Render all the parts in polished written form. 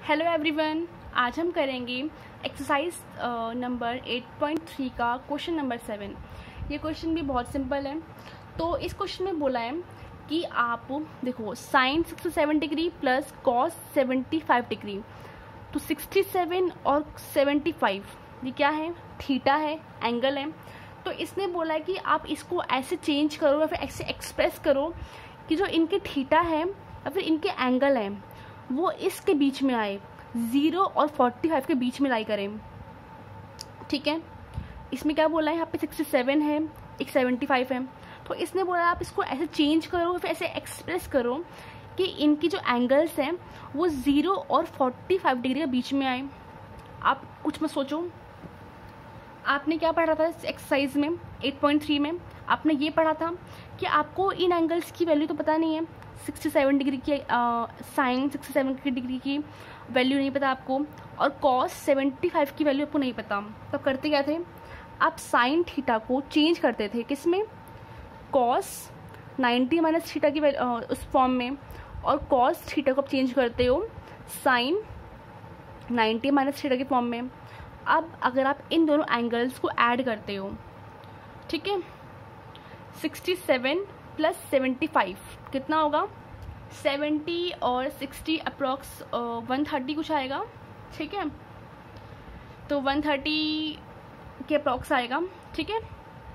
Hello everyone, आज हम करेंगे एक्सरसाइज नंबर 8.3 का क्वेश्चन नंबर 7। ये क्वेश्चन भी बहुत सिंपल है। तो इस क्वेश्चन में बोला है कि आप देखो sine 67 degree plus cos 75 degree, तो 67 और 75 ये क्या है? थीटा है, एंगल है। तो इसने बोला है कि आप इसको ऐसे चेंज करो या फिर ऐसे एक्सप्रेस करो कि जो इनके थीटा है या फिर इनके एंगल है वो इसके बीच में आए, 0 और 45 के बीच में लाई करें। ठीक है, इसमें क्या बोला है, यहाँ पे 67 है, एक 75 है। तो इसने बोला आप इसको ऐसे चेंज करो, फिर ऐसे एक्सप्रेस करो कि इनकी जो एंगल्स हैं वो 0 और 45 डिग्री के बीच में आए। आप कुछ मत सोचो, आपने क्या पढ़ा था एक्सरसाइज में 8.3 में? आपने ये पढ़ा था कि आपको इन एंगल्स की वैल्यू तो पता नहीं है। 67 डिग्री की साइन 67 डिग्री की वैल्यू नहीं पता आपको, और कॉस 75 की वैल्यू आपको नहीं पता। तो करते क्या थे, आप साइन थीटा को चेंज करते थे किस में? कॉस 90 माइनस थीटा की उस फॉर्म में, और कॉस थीटा को आप चेंज करते हो साइन 90 माइनस थीटा की फॉर्म में। अब अगर आप इन दोनों एंगल्स को ऐड करते हो, ठीक है, 67 प्लस 75 कितना होगा? 70 और 60 अप्रॉक्स 130 कुछ आएगा। ठीक है, तो 130 के अप्रॉक्स आएगा। ठीक है,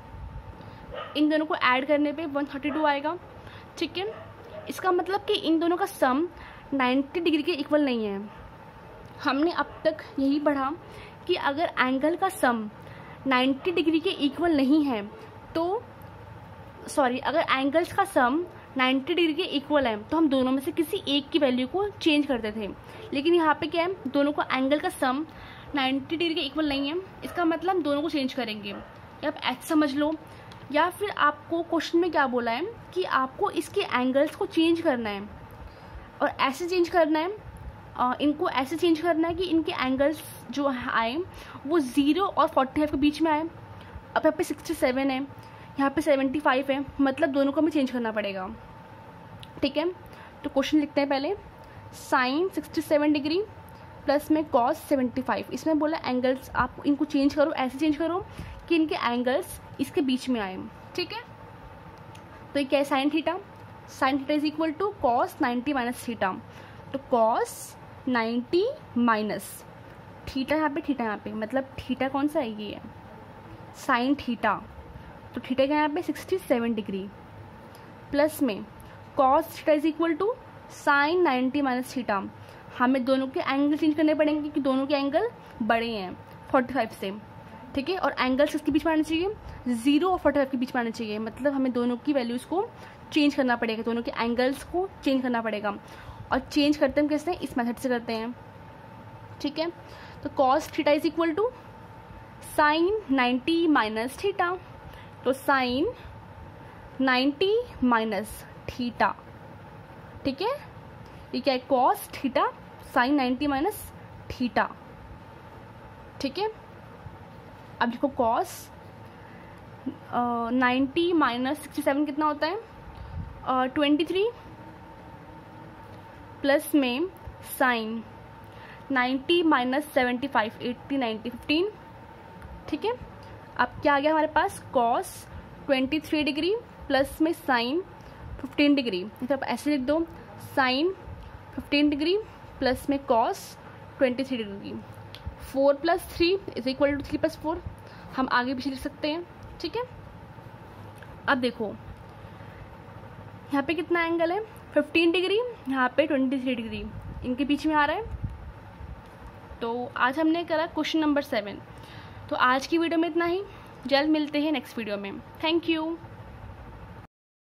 इन दोनों को ऐड करने पे 132 आएगा। ठीक है, इसका मतलब कि इन दोनों का सम 90 डिग्री के इक्वल नहीं है। हमने अब तक यही पढ़ा कि अगर एंगल का सम 90 डिग्री के इक्वल नहीं है तो अगर एंगल्स का सम 90 डिग्री के इक्वल है तो हम दोनों में से किसी एक की वैल्यू को चेंज करते थे। लेकिन यहाँ पे क्या है, दोनों को एंगल का सम 90 डिग्री के इक्वल नहीं है, इसका मतलब हम दोनों को चेंज करेंगे। या आप ऐसे समझ लो, या फिर आपको क्वेश्चन में क्या बोला है कि आपको इसके एंगल्स को चेंज करना है, और ऐसे चेंज करना है, इनको ऐसे चेंज करना है कि इनके एंगल्स जो आए वो 0 और 45 के बीच में आए। अब यहाँ पे 67 है, यहाँ पे 75 है, मतलब दोनों को हमें चेंज करना पड़ेगा। ठीक है, तो क्वेश्चन लिखते हैं पहले। साइन 67 डिग्री प्लस में कॉस 75, इसमें बोला एंगल्स आप इनको चेंज करो, ऐसे चेंज करो कि इनके एंगल्स इसके बीच में आए। ठीक है, तो ये क्या है? Sine theta is equal to cos 90 minus theta. तो कॉस 90 माइनस थीटा यहाँ पे, मतलब थीटा कौन सा है? ये है साइन थीटा। तो थीटा क्या है यहाँ पे? 67 डिग्री, प्लस में cos theta is equal to sine 90 minus theta. हमें दोनों के एंगल चेंज करने पड़ेंगे क्योंकि दोनों के एंगल बड़े हैं 45 से। ठीक है, और एंगल्स किसके बीच में आने चाहिए? 0 और 45 के बीच में आने चाहिए, मतलब हमें दोनों की वैल्यूज़ को चेंज करना पड़ेगा, दोनों के एंगल्स को चेंज करना पड़ेगा। और चेंज करते हम कैसे? इस मेथड से करते हैं। ठीक है, तो cos theta is equal to sine 90 minus theta. तो साइन 90 माइनस थीटा, ठीक है, ये क्या है? Cos theta sine 90 minus theta. ठीक है, अब देखो कॉस 90 माइनस 67 कितना होता है? 23, प्लस में साइन 90 माइनस 75 80 90 15। ठीक है, अब क्या आ गया हमारे पास? कॉस 23 डिग्री प्लस में साइन 15 डिग्री। तो आप ऐसे लिख दो, साइन 15 डिग्री प्लस में cos 23 degree. 4 plus 3 is equal to 3 plus 4। हम आगे पीछे लिख सकते हैं। ठीक है, अब देखो यहाँ पे कितना एंगल है? 15 डिग्री, यहाँ पे 23 डिग्री, इनके बीच में आ रहा है। तो आज हमने करा क्वेश्चन नंबर 7। तो आज की वीडियो में इतना ही, जल्द मिलते हैं नेक्स्ट वीडियो में। Thank you.